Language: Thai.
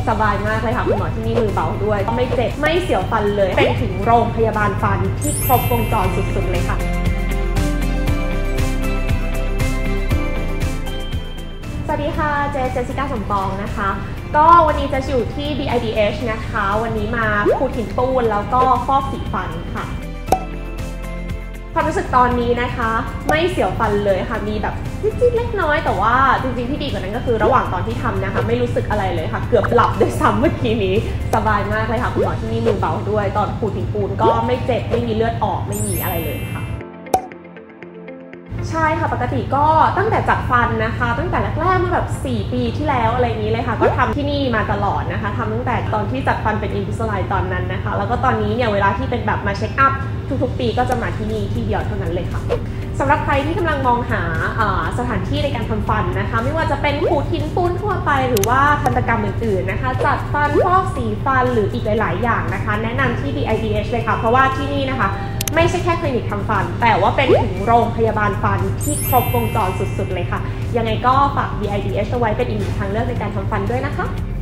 สบายมากเลยค่ะคุณหมอที่นี่มือเบาด้วยไม่เจ็บไม่เสียวฟันเลยเป็นถึงโรงพยาบาลฟันที่ครบวงจรสุดๆเลยค่ะสวัสดีค่ะเจสสิก้าสมปองนะคะก็วันนี้จะอยู่ที่ BIDH นะคะวันนี้มาขูดหินปูนแล้วก็ฟอกสีฟันค่ะความรู้สึกตอนนี้นะคะไม่เสียวฟันเลยค่ะมีแบบจิ๊ดๆเล็กน้อยแต่ว่าจริงๆที่ดีกว่านั้นก็คือระหว่างตอนที่ทำนะคะไม่รู้สึกอะไรเลยค่ะเกือบหลับด้วยซ้ำเมื่อกี้นี้สบายมากเลยค่ะคุณหมอที่นี่มือเบาด้วยตอนขูดหินปูนก็ไม่เจ็บไม่มีเลือดออกไม่มีอะไรเลยค่ะใช่ค่ะปกติก็ตั้งแต่จัดฟันนะคะตั้งแต่แรกๆเมื่อแบบ4 ปีที่แล้วอะไรอย่างนี้เลยค่ะก็ทำที่นี่มาตลอดนะคะทำตั้งแต่ตอนที่จัดฟันเป็นอินวิสไลน์ตอนนั้นนะคะแล้วก็ตอนนี้เนี่ยเวลาที่เป็นแบบมาเช็คอัพทุกๆปีก็จะมาที่นี่ที่เดียวเท่านั้นเลยค่ะสำหรับใครที่กำลังมองหาสถานที่ในการทำฟันนะคะไม่ว่าจะเป็นขูดหินปูนทั่วไปหรือว่าทันตกรรมอื่นๆนะคะจัดฟันฟอกสีฟันหรืออีกหลายๆอย่างนะคะแนะนำที่ BIDH เลยค่ะเพราะว่าที่นี่นะคะไม่ใช่แค่คลินิกทำฟันแต่ว่าเป็นถึงโรงพยาบาลฟันที่ครบวงจรสุดๆเลยค่ะยังไงก็ฝาก BIDH เอาไว้เป็นอีกหนึ่งทางเลือกในการทำฟันด้วยนะคะ